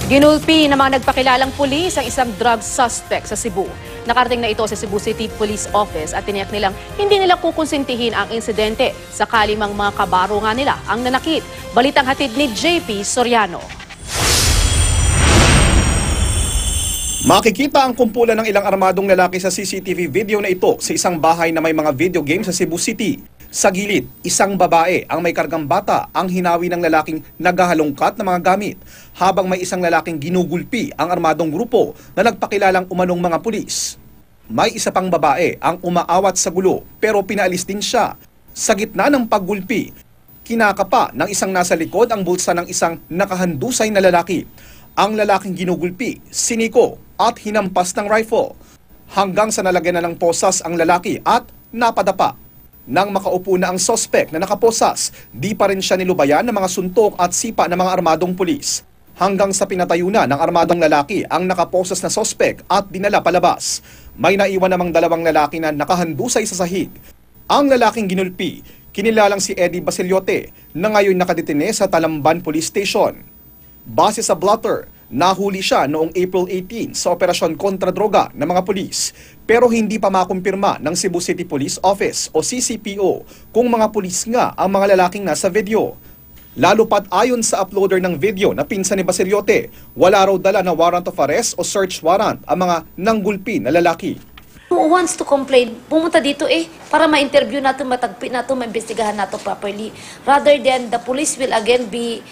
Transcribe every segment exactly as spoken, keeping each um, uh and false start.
Ginulpi ng mga nagpakilalang pulis ang isang drug suspect sa Cebu. Nakarating na ito sa Cebu City Police Office at tiniyak nilang hindi nila kukonsintihin ang insidente sakali mang mga kabaro nga nila ang nanakit. Balitang hatid ni J P Soriano. Makikita ang kumpulan ng ilang armadong lalaki sa C C T V video na ito sa isang bahay na may mga video game sa Cebu City. Sa gilid, isang babae ang may kargang bata ang hinawi ng lalaking naghahalongkat ng mga gamit, habang may isang lalaking ginugulpi ang armadong grupo na nagpakilalang umanong mga pulis. May isa pang babae ang umaawat sa gulo pero pinaalis din siya. Sa gitna ng paggulpi, kinakapa ng isang nasa likod ang bulsa ng isang nakahandusay na lalaki. Ang lalaking ginugulpi, siniko at hinampas ng rifle, hanggang sa nalagyan na ng posas ang lalaki at napadapa. Nang makaupo na ang sospek na nakaposas, di pa rin siya nilubayan ng mga suntok at sipa ng mga armadong pulis. Hanggang sa pinatayo na ng armadong lalaki ang nakaposas na sospek at dinala palabas. May naiwan namang dalawang lalaki na nakahandusay sa sahig. Ang lalaking ginulpi, kinilalang si Eddie Basiliote, na ngayon nakadetine sa Talamban Police Station. Base sa blotter, nahuli siya noong April eighteenth sa operasyon kontra droga ng mga pulis, pero hindi pa makumpirma ng Cebu City Police Office o C C P O kung mga pulis nga ang mga lalaking nasa video. Lalo pat ayon sa uploader ng video na pinsan ni Basiliote, wala raw dala na warrant of arrest o search warrant ang mga nanggulpi na lalaki. Who wants to complain, pumunta dito eh, para ma-interview natin, matagpi natin, ma-investigahan natin properly. Rather than the police will again be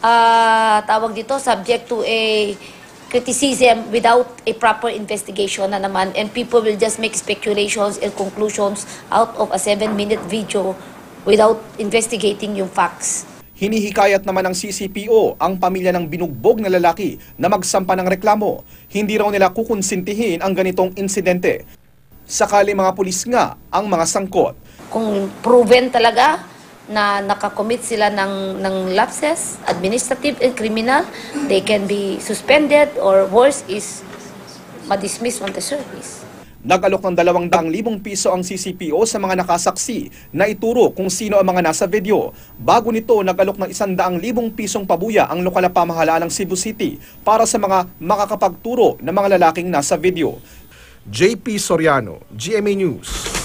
Uh, tawag dito, subject to a criticism without a proper investigation na naman, and people will just make speculations and conclusions out of a seven minute video without investigating yung facts. Hinihikayat naman ng C C P O ang pamilya ng binugbog na lalaki na magsampa ng reklamo. Hindi raw nila kukonsintihin ang ganitong insidente sakali mga pulis nga ang mga sangkot. Kung proven talaga na nakakommit sila ng, ng lapses, administrative and criminal, they can be suspended or worse is ma-dismiss from the service. Nag-alok ng dalawang daang libong piso ang C C P O sa mga nakasaksi na ituro kung sino ang mga nasa video. Bago nito, nag-alok ng isang daang libong pisong pabuya ang lokal na pamahalaan ng Cebu City para sa mga makakapagturo ng mga lalaking nasa video. J P Soriano, G M A News.